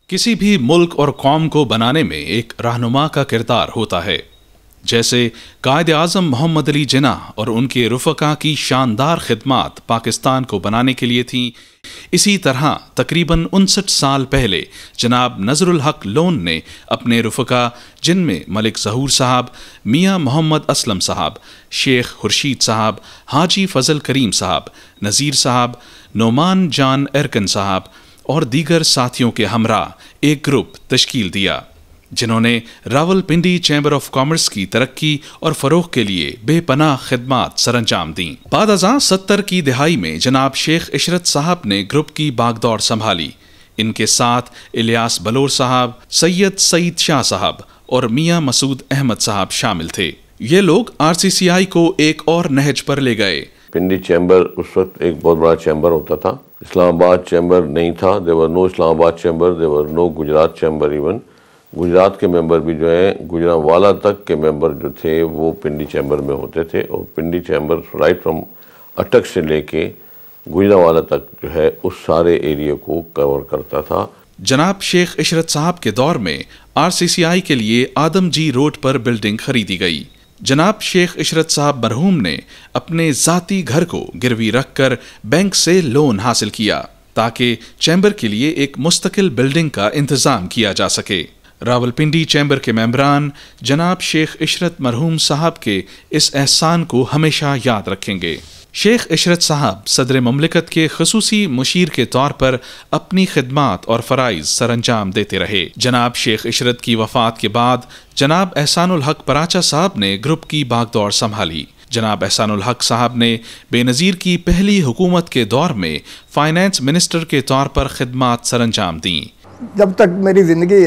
किसी भी मुल्क और कौम को बनाने में एक रहनुमा का किरदार होता है। जैसे कायद आज़म मोहम्मद अली जिन्नाह और उनके रुफ़का की शानदार खिदमात पाकिस्तान को बनाने के लिए थीं, इसी तरह तकरीबन 59 साल पहले जनाब नज़रुल हक लोन ने अपने रुफ़का, जिनमें मलिक ज़हूर साहब, मियां मोहम्मद असलम साहब, शेख खुर्शीद साहब, हाजी फजल करीम साहब, नज़ीर साहब, नोमान जान एरकन साहब और दीगर साथियों के हमरा एक ग्रुप तश्कील दिया, जिन्होंने रावलपिंडी चैम्बर ऑफ कॉमर्स की तरक्की और फ़रोग़ के लिए बेपनाह खिदमात सरअंजाम दी। बाद अज़ां 70 की दिहाई में जनाब शेख इशरत साहब ने ग्रुप की बागदौड़ संभाली। इनके साथ इलियास बलोर साहब, सैयद सईद शाह साहब और मियां मसूद अहमद साहब शामिल थे। ये लोग RCCI को एक और नहज पर ले गए। पिंडी चैम्बर उस वक्त एक बहुत बड़ा चैम्बर होता था। इस्लामाबाद चैम्बर नहीं था, there were no Islamabad chamber, there were no Gujarat chamber. Even Gujarat के मेंबर भी जो है, गुजरांवाला तक के मेंबर जो थे वो पिंडी चैम्बर में होते थे। और पिंडी चैम्बर राइट फ्रॉम अटक से लेके गुजरांवाला तक जो है उस सारे एरिया को कवर करता था। जनाब शेख इशरत साहब के दौर में RCCI के लिए आदमजी रोड पर बिल्डिंग खरीदी गई। जनाब शेख इशरत साहब मरहूम ने अपने ज़ाती घर को गिरवी रखकर बैंक से लोन हासिल किया ताकि चैम्बर के लिए एक मुस्तकिल बिल्डिंग का इंतज़ाम किया जा सके। रावलपिंडी चैम्बर के मेंबरान जनाब शेख इशरत मरहूम साहब के इस एहसान को हमेशा याद रखेंगे। शेख इशरत साहब सदर ममलिकत के खसूसी मुशीर के तौर पर अपनी खिदमात और फ़राइज़ सरअंजाम देते रहे। जनाब शेख इशरत की वफ़ात के बाद जनाब एहसानुल हक पराचा साहब ने ग्रुप की बागदौड़ संभाली। जनाब एहसानुल हक साहब ने बेनज़ीर की पहली हुकूमत के दौर में फ़ाइनेंस मिनिस्टर के तौर पर खिदमात सरअंजाम दी। जब तक मेरी ज़िंदगी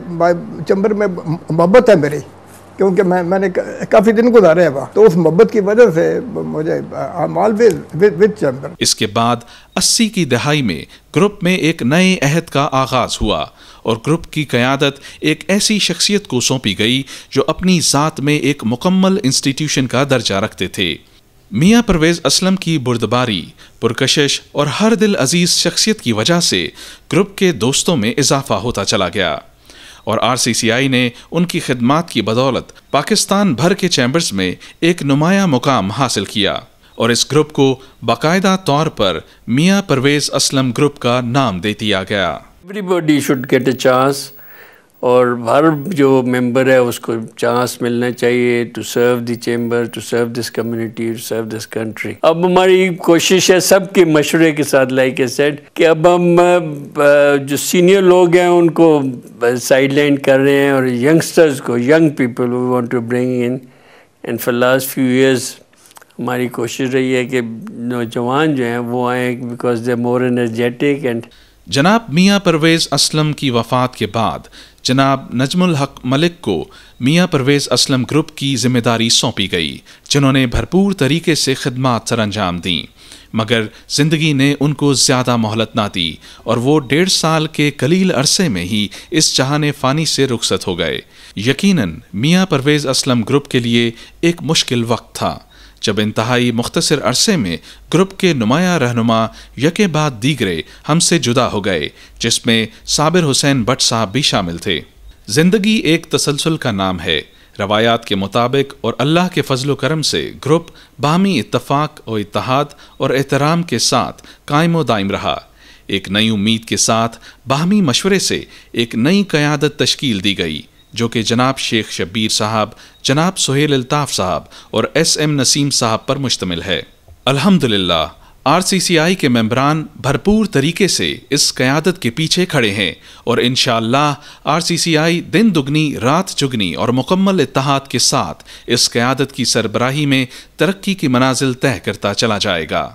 है चैम्बर में मोहब्बत है मेरी, क्योंकि मैंने काफ़ी दिन गुजारे हैं वहाँ, तो उस मोहब्बत की वजह से मुझे विद चैम्बर। इसके बाद 80 की दहाई में ग्रुप में एक नए अहद का आगाज़ हुआ और ग्रुप की क़यादत एक ऐसी शख्सियत को सौंपी गई जो अपनी ज़ात में एक मुकम्मल इंस्टीट्यूशन का दर्जा रखते थे। मियां परवेज़ असलम की बुर्दबारी, पुरकशिश और हर दिल अजीज़ शख्सियत की वजह से ग्रुप के दोस्तों में इजाफा होता चला गया और RCCI ने उनकी खिदमात की बदौलत पाकिस्तान भर के चैम्बर्स में एक नुमाया मुकाम हासिल किया और इस ग्रुप को बाकायदा तौर पर मियां परवेज़ असलम ग्रुप का नाम दे दिया गया। Everybody should get a chance, और हर जो मेंबर है उसको चांस मिलना चाहिए to serve the chamber, to serve this community, to serve this country. अब हमारी कोशिश है सबके मशवरे के साथ, लाइक आई सेड, कि अब हम जो सीनियर लोग हैं उनको साइडलाइन कर रहे हैं और यंगस्टर्स को, young people we want to bring in. And for last few years हमारी कोशिश रही है कि नौजवान जो हैं वो आए, because they are more energetic. And जनाब मियां परवेज़ असलम की वफ़ात के बाद जनाब नजमुल हक मलिक को मियां परवेज़ असलम ग्रुप की ज़िम्मेदारी सौंपी गई, जिन्होंने भरपूर तरीके से खिदमात सरअंजाम दी, मगर ज़िंदगी ने उनको ज़्यादा मोहलत ना दी और वो 1.5 साल के कलील अरसे में ही इस जहान फ़ानी से रुखसत हो गए। यकीनन मियां परवेज़ असलम ग्रुप के लिए एक मुश्किल वक्त था, जब इंतहाई मुख्तसर अरसे में ग्रुप के नुमाया रहनुमा यके बाद दीगरे हमसे जुदा हो गए, जिसमें साबिर हुसैन भट्ट साहब भी शामिल थे। जिंदगी एक तसलसल का नाम है। रवायात के मुताबिक और अल्लाह के फजल करम से ग्रुप बाहमी इत्तफाक और इत्तेहाद और एहतराम के साथ कायम दाइम रहा। एक नई उम्मीद के साथ बाहमी मशवरे से एक नई क़यादत तश्कील दी गई, जो कि जनाब शेख शब्बीर साहब, जनाब सुहेल अल्ताफ़ साहब और SM नसीम साहब पर मुश्तमिल है। अल्हम्दुलिल्लाह RCCI के मेंबरान भरपूर तरीके से इस क़यादत के पीछे खड़े हैं और इंशाअल्लाह RCCI दिन दुगनी रात चुगनी और मुकम्मल इत्तेहाद के साथ इस क़यादत की सरबराही में तरक्की की मनाजिल तय करता चला जाएगा।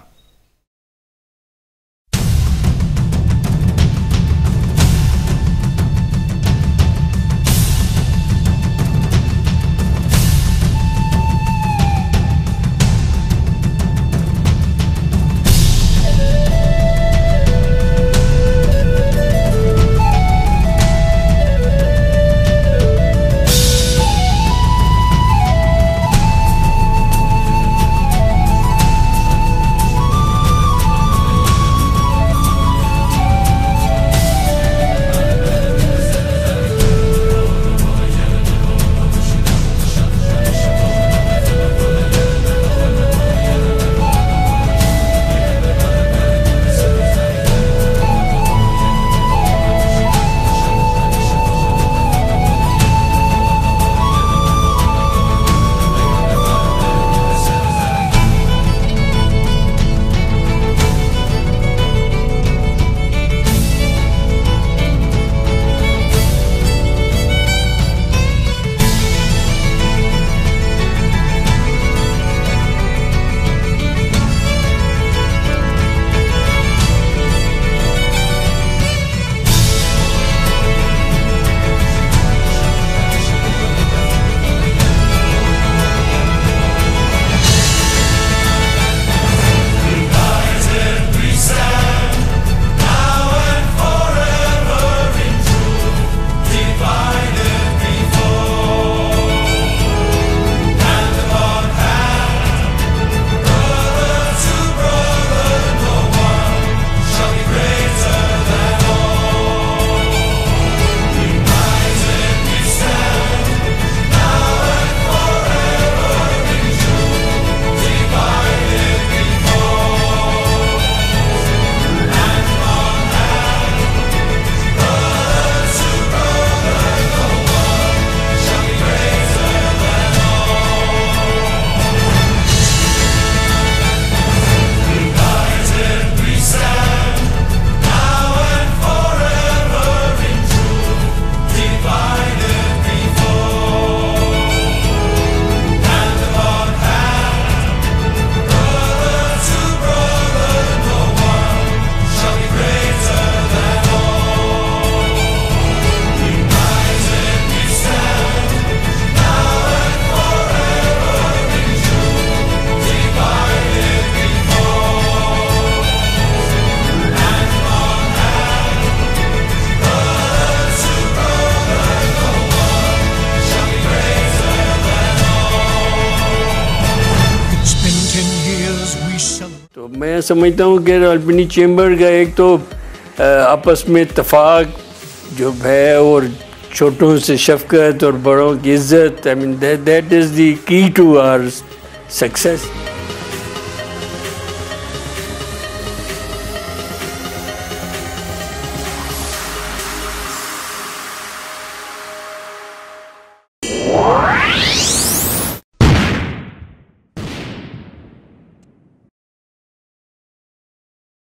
تو میں سمجھتا ہوں کہ راولپنڈی چیمبر کا ایک تو آپس میں اتفاق جو ہے اور چھوٹوں سے شفقت اور بڑوں کی عزت, I mean that is the key to our success.